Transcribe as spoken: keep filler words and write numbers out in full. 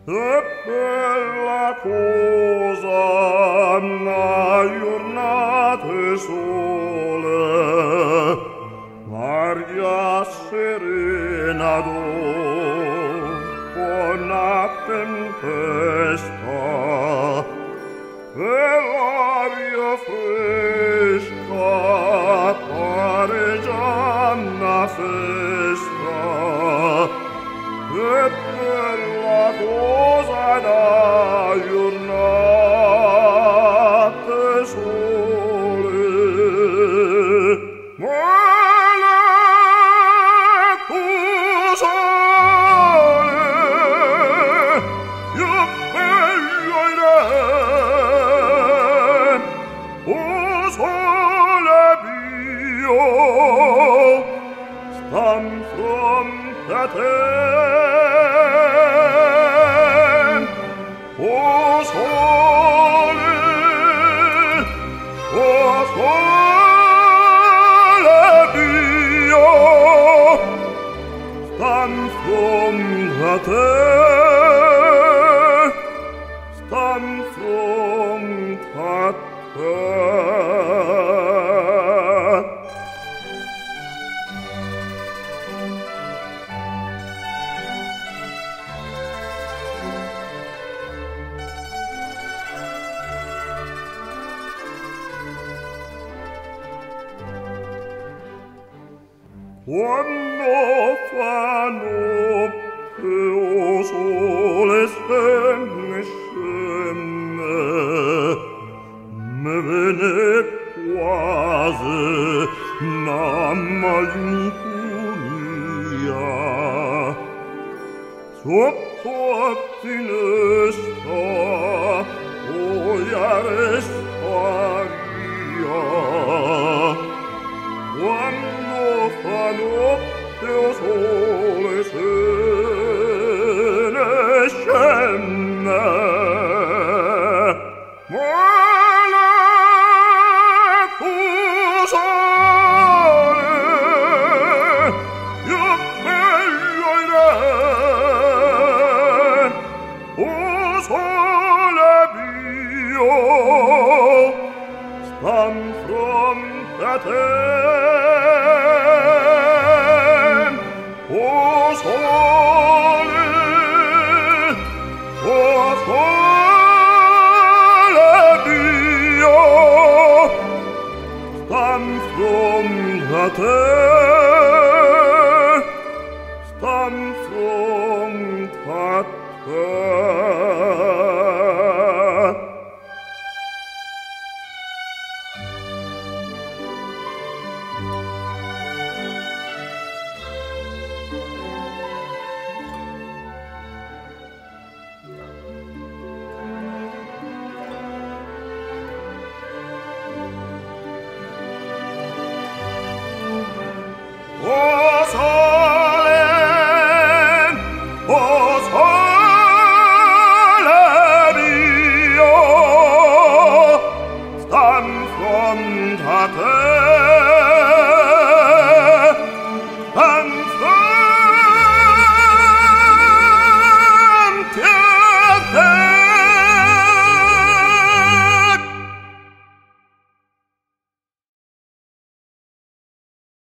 Che bella cosa una giornata sole, l'aria serena dopo una tempesta, e l'aria fresca pare già una festa. Che bella cosa da giornate sole, ma le tue sole, io bello irem, o sole mio, stan fronte a te. O sole, o sole mio, stan fronte a te, stan fronte a te. Quando fa notte, o sole scende, scende, me viene quasi una malinconia. Sotto a finestra voglio restaria. Quando fa notte, o sole se ne scende, ma le tue sole, io bello irem, o sole mio, stan fronte a te. O sole, o sole mio, stan fronte a te.